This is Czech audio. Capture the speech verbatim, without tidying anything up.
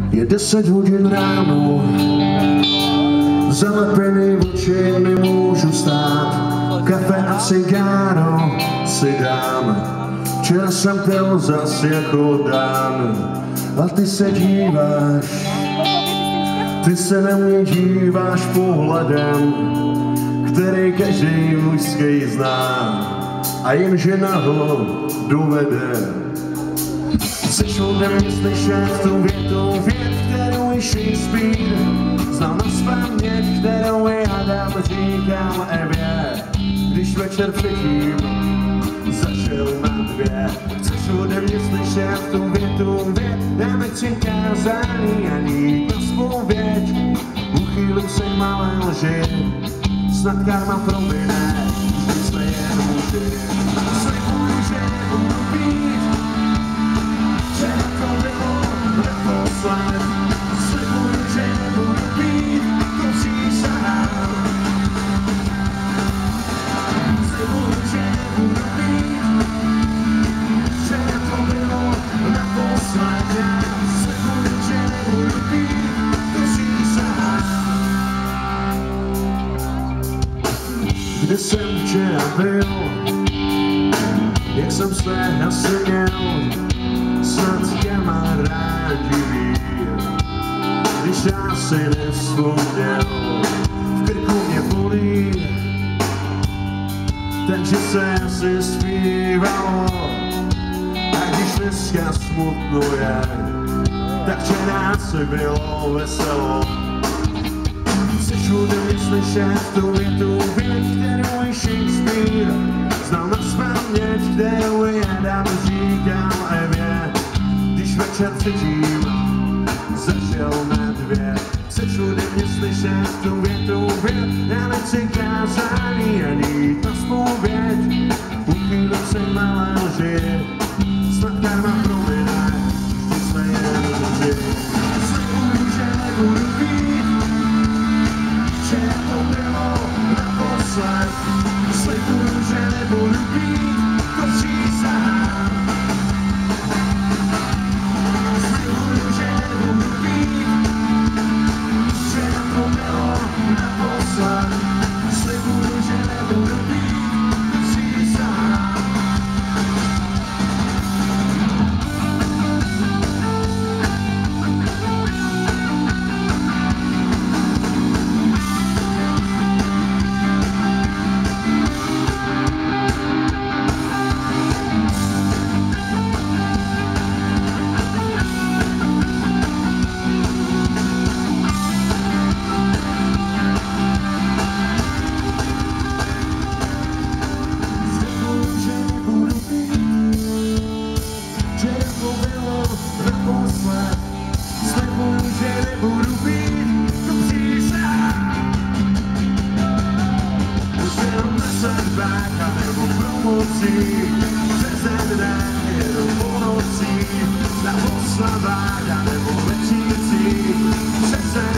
Je deset hodin ráno, zalepený oči nemůžu stát. Kafe a cigáro si dám, včera jsem pil zas jako dán. A ty se díváš, ty se na mě díváš pohledem, který každý mužský zná, a jenže naho dovede. Chceš ode mě slyšet tu větu vět, kterou i Shakespeare znal nazpaměť, kterou i Adam říkal Evě, když večer předtím zašel na dvě. Chceš ode mě slyšet tu větu vět, dáme ti kázání ani na zpověď. Uchýlím se k malé lži, snad karma promine, vždy jsme jen muži. Slibuju, že nebudu pít, že to bylo naposled. Slibuju, že nebudu pít, to přísahám. Slibuju, že nebudu pít, že to bylo naposled. Slibuju, že nebudu pít, to přísahám. Kde jsem včera byl, jak jsem se asi měl, snad kamarádi ví, když já si nevzpomněl. V krku mě bolí, takže se asi zpívalo, a když dneska smutno je, tak včera si bylo veselo. Chceš ode mě slyšet tu větu vět, kterou i Shakespeare znal nazpaměť, kterou i Adam říkal Evě, když večer předtím zašel na dvě. Chceš ode mě slyšet tu větu vět, já nechci kázání ani na zpověď. Uchýlím se k malé lži, snad karma promine, vždy jsme jen lži. Slibuju, že nebudu pít, že to bylo naposled. Slibuju, že nebudu pít, to přísahám. Slibuju, že nebudu pít, že to bylo naposled. Slibuju, že nebudu pít, to přísahám. Na oslavách a nebo večírcích, přece